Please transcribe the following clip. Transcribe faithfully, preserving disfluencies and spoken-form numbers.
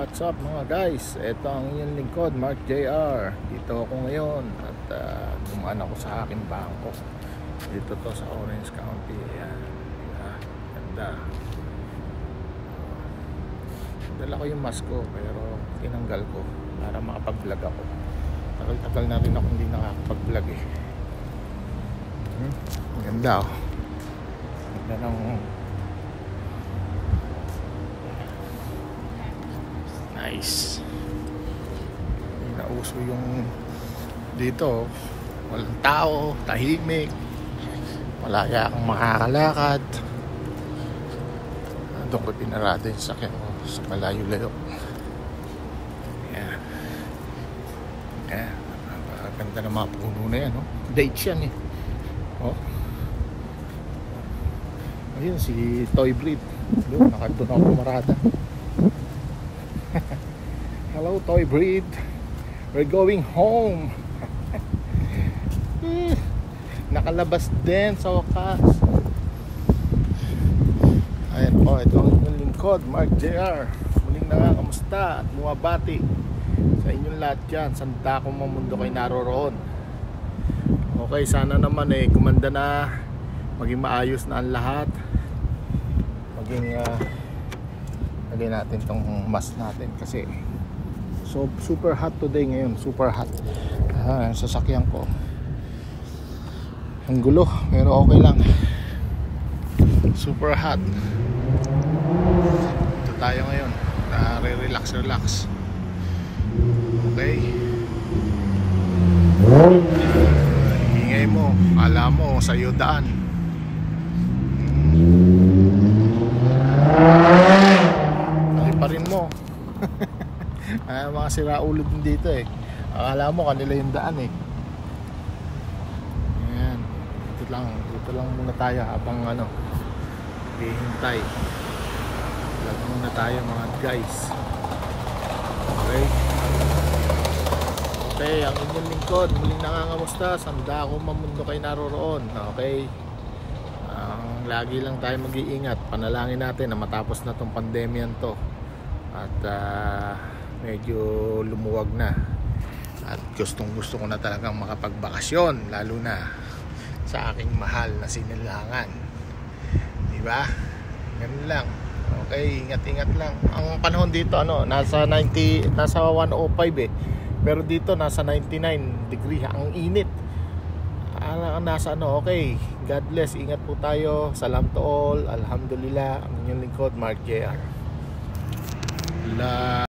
What's up mga guys? Ito ang inyong lingkod, Mark J R. Dito ako ngayon at uh, dumaan ako sa aking bangko. Dito to sa Orange County. Ayan. Diba? Ganda. Dala ko yung mask ko pero tinanggal ko para makapag-vlog ako. Tagal-tagal na rin ako hindi nakakapag-vlog eh. Hmm? Ganda oh. Ganda ng nice. Hindi na uso yung dito, walang tao, tahimik, malaya kang makakalakad. Doon ko pinarada yung sakyan ko sa malayo-layo. Ayan. Ayan. Ganda ng mga puno na yan, no? Dates yan eh. Oh. Ayun si Toy Breed. Doon, nakadun ako pumarada. Hello Toy Breed, we're going home. Nakalabas din sa wakas. Ayan po, ito ang inyong lingkod, Mark J R. Muling nakakamusta at bumabati sa inyong lahat dyan, saan akong mamundo kayo naroroon. Okay, sana naman eh kumanda na, maging maayos na ang lahat. Maging uh, lagay natin tong mask natin kasi so super hot today ngayon, super hot. Ah, sasakyan ko ang gulo pero okay lang, super hot. Ito tayo ngayon, nare-relax relax. Okay, ingay mo, alam mo sa'yo daan. Paliparin mo. Ay, mga siraulo din dito eh. Akala mo kanila yung daan eh. Ayan. Dito lang, dito lang muna tayo habang ano, hihintay. Dito muna tayo mga guys. Okay. Okay, ang inyong lingkod, muling nangangamusta. Sanda ako mamundo kayo naroroon. Okay. Ang lagi lang tayo mag-iingat. Panalangin natin na matapos na tong pandemyan to. At uh, medyo lumuwag na at gustong gusto ko na talagang makapagbakasyon, lalo na sa aking mahal na Sinilangan, diba? Ganun lang. Okay, ingat-ingat lang. Ang panahon dito ano, nasa ninety, nasa one oh five eh, pero dito nasa ninety-nine degree. Ang init. Ang nasa ano, okay, God bless, ingat po tayo. Salam to all, alhamdulillah. Ang inyong lingkod, Mark J R. La